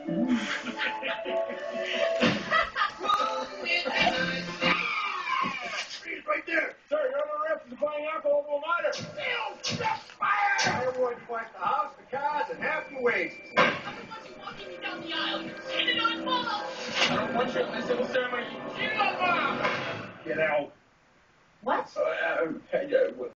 Right there. Sir, you're under arrest for supplying alcohol to a minor. Fire! Everyone twice the house, the cars, and half your wages. I don't want you walking me down the aisle. You're standing on ball. I don't want you in the civil ceremony. Get out! Get out. What?